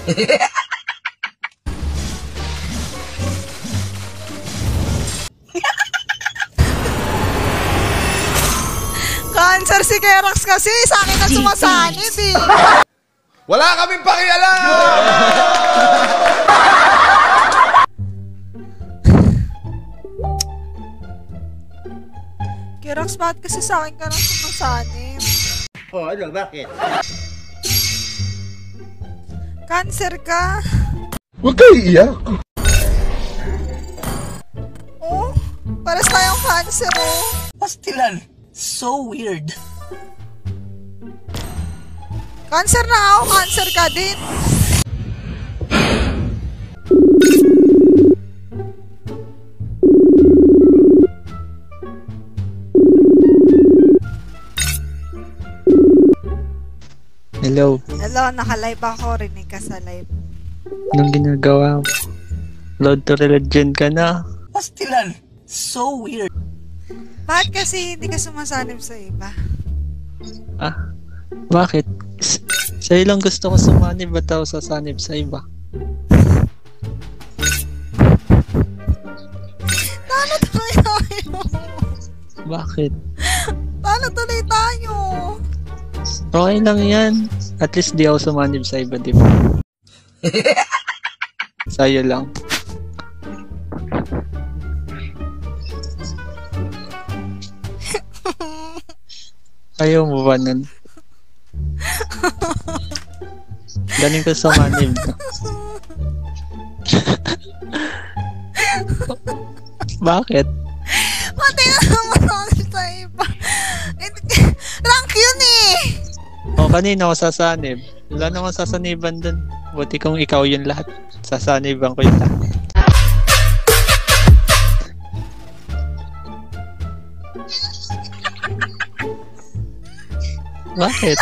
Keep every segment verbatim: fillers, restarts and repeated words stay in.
Cancer si Kerax kasi, sa akin na sumasanib eh. Wala kaming pakialam! Kerax, bakit kasi sa akin ka na sumasanib? Oh, ano? Bakit? Cancer ka? Huwag kayo iiyak. Oh, pares tayong cancer oh. Pastilan. So weird. Cancer na ako, cancer ka din. Hello. Hello, naka-live ako, rinig ka sa live. Anong ginagawa mo? Load to religion ka na. Pastilan. So weird. Bakit kasi hindi ka sumasanib sa iba? Ah, bakit? S sa'yo lang gusto ko sumanib, ba't ako sasanib sa iba? Paano tuloy tayo? Bakit? Paano tuloy tayo? Okay lang yan. At least di ako sumanib sa iba, di ba? Sa'yo lang. Ayaw mo ba nun? Galing ko sumanib. Bakit? Pati na naman sa iba. Rank yun eh! O, kanina ako sasanib. Wala naman sasaniban dun. Buti kung ikaw yun lahat. Sasaniban ko yun lahat. Bakit?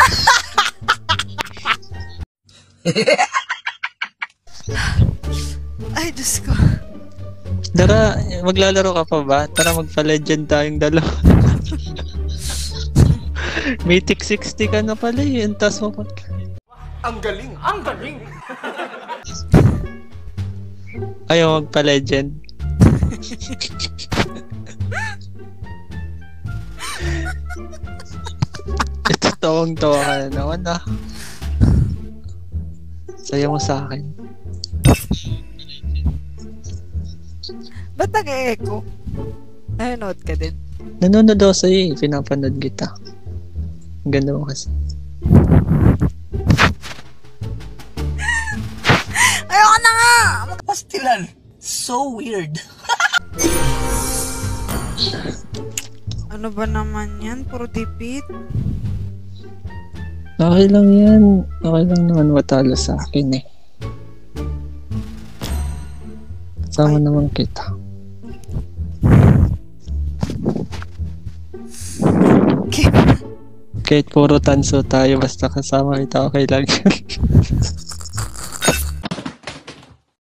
Ay, Diyos ko. Tara, maglalaro ka pa ba? Tara, magpa-legend tayong dalawa. Mythic sixty ka na pala eh. Antas mo pa. Ang galing! Ang galing! Ayaw magpa-legend. Ito, tawang-tawa ka na naman ah. Saya mo sa akin. Ba't nag-e-echo? Nanonood ka din? Nanonood ako sa'yo eh. Pinapanood kita. Ang ganda mo kasi. Ayoko na nga! Pastilan. So weird. Ano ba naman yan? Puro dipit? Okay lang yan. Okay lang naman matalo sa akin eh. Kasama Ay. naman kita. Okay. Kahit puro tanso tayo, basta kasama kita, okay lang.